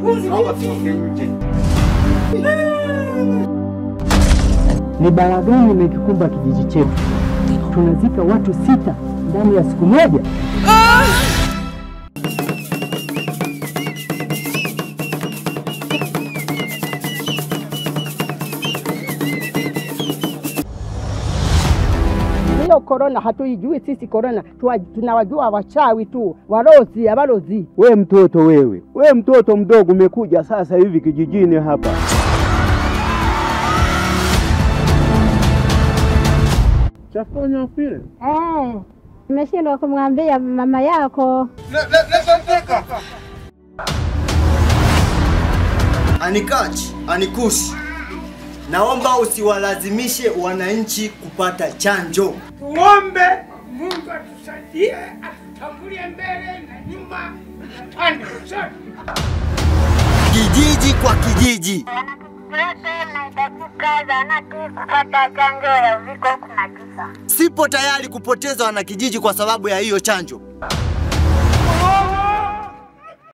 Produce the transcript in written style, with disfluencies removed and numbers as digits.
Ni balaa gani imekikumba kijiji chetu? Tunazika watu 6 ndani ya siku moja. Hiyo corona hatuijui sisi corona. Tunawajua wachawi tu, warozi, abalozi. We mtoto wewe. We mtoto mdogo umekuja sasa hivi kijijini hapa. Chafanya vile? Nimeshindwa kumwambia mama yako. Anikachi, anikushi. Naomba usiwalazimishe wananchi kupata chanjo. Tuombe Mungu atusaidie, atutangulie mbele na nyuma, pande zote. Kijiji kwa kijiji. Chanjo ya Uviko 19. Sipo tayari kupoteza wanakijiji kwa sababu ya hiyo chanjo.